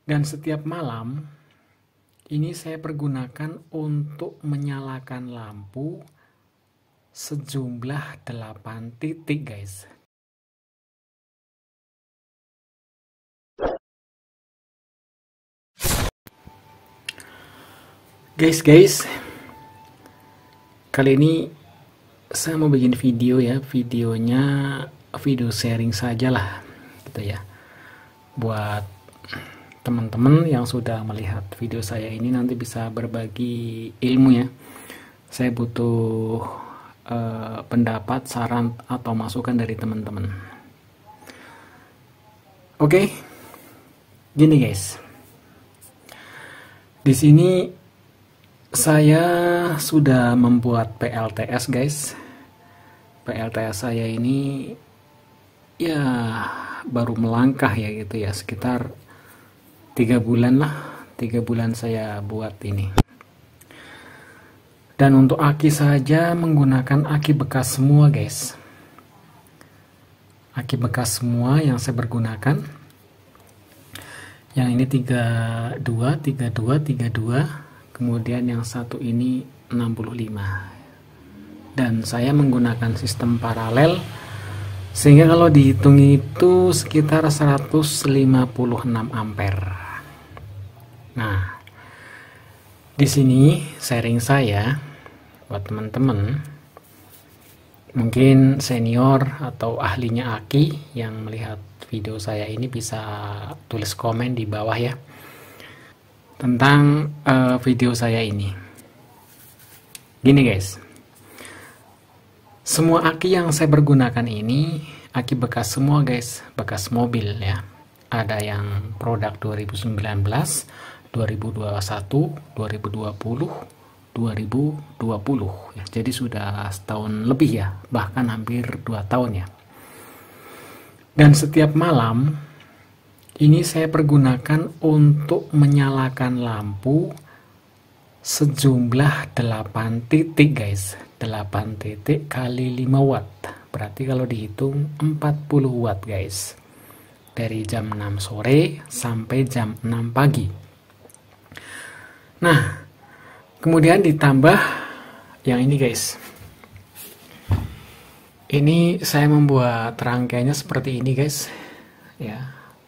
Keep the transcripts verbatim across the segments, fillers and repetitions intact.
Dan setiap malam ini saya pergunakan untuk menyalakan lampu sejumlah delapan titik, guys. Guys, guys, kali ini saya mau bikin video ya, videonya video sharing saja lah, gitu ya. Buat teman-teman yang sudah melihat video saya ini nanti bisa berbagi ilmu ya. Saya butuh uh, pendapat, saran atau masukan dari teman-teman. Oke, okay. Gini guys, di sini saya sudah membuat P L T S guys. P L T S saya ini ya baru melangkah ya gitu ya, sekitar tiga bulan lah, tiga bulan saya buat ini. Dan untuk aki saja menggunakan aki bekas semua guys. Aki bekas semua yang saya pergunakan. Yang ini tiga puluh dua, tiga puluh dua, tiga puluh dua. Kemudian yang satu ini enam puluh lima. Dan saya menggunakan sistem paralel, sehingga kalau dihitung itu sekitar seratus lima puluh enam ampere. Nah, di sini sharing saya buat teman-teman, mungkin senior atau ahlinya aki yang melihat video saya ini bisa tulis komen di bawah ya tentang uh, video saya ini. Gini guys, semua aki yang saya pergunakan ini aki bekas semua guys, bekas mobil ya. Ada yang produk dua ribu sembilan belas, dua ribu dua puluh satu, dua ribu dua puluh, dua ribu dua puluh ya. Jadi sudah setahun lebih ya, bahkan hampir dua tahun ya. Dan setiap malam ini saya pergunakan untuk menyalakan lampu sejumlah delapan titik guys. delapan titik kali lima watt. Berarti kalau dihitung empat puluh watt guys. Dari jam enam sore sampai jam enam pagi. Nah, kemudian ditambah yang ini guys. Ini saya membuat rangkaiannya seperti ini guys. Ya.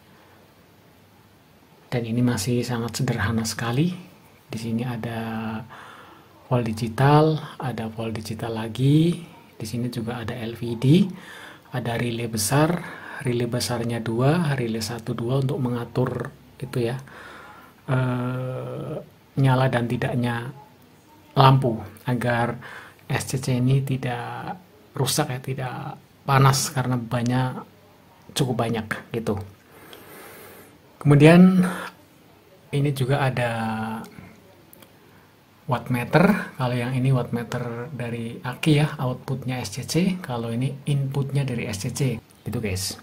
Dan ini masih sangat sederhana sekali. Di sini ada volt digital, ada volt digital lagi. Di sini juga ada L V D, ada relay besar, relay besarnya dua, relay satu dua untuk mengatur itu ya. Eh, nyala dan tidaknya lampu agar S C C ini tidak rusak ya, tidak panas karena banyak, cukup banyak gitu. Kemudian ini juga ada wattmeter. Kalau yang ini wattmeter dari aki ya, outputnya S C C. Kalau ini inputnya dari S C C gitu guys.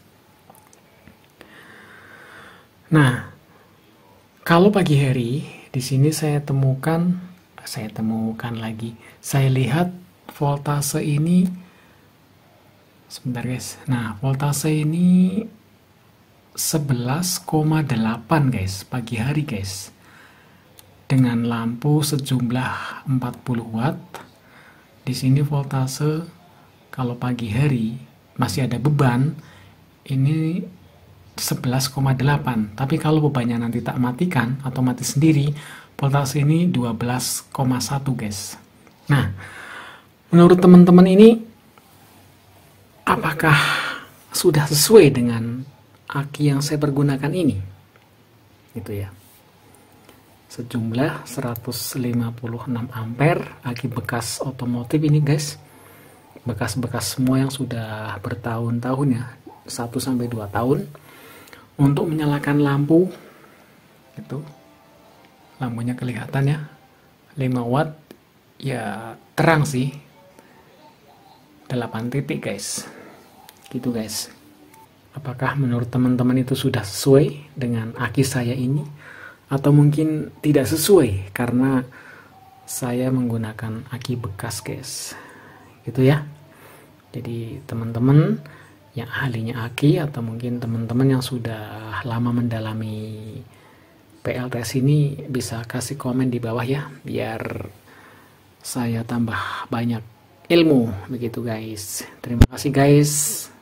Nah, kalau pagi hari di sini saya temukan, saya temukan lagi, saya lihat voltase ini, sebentar guys. Nah, voltase ini sebelas koma delapan guys, pagi hari guys. Dengan lampu sejumlah empat puluh watt. Di sini voltase kalau pagi hari masih ada beban ini sebelas koma delapan. Tapi kalau bebannya nanti tak matikan atau mati sendiri, voltase ini dua belas koma satu guys. Nah, menurut teman-teman ini apakah sudah sesuai dengan aki yang saya pergunakan ini? Gitu ya. Sejumlah seratus lima puluh enam ampere, aki bekas otomotif ini guys. Bekas-bekas semua yang sudah bertahun-tahun ya, satu sampai dua tahun. Untuk menyalakan lampu gitu. Lampunya kelihatan ya. lima watt ya, terang sih. delapan titik guys. Gitu guys. Apakah menurut teman-teman itu sudah sesuai dengan aki saya ini? Atau mungkin tidak sesuai karena saya menggunakan aki bekas guys. Gitu ya. Jadi teman-teman yang ahlinya aki atau mungkin teman-teman yang sudah lama mendalami P L T S ini bisa kasih komen di bawah ya, biar saya tambah banyak ilmu begitu guys. Terima kasih guys.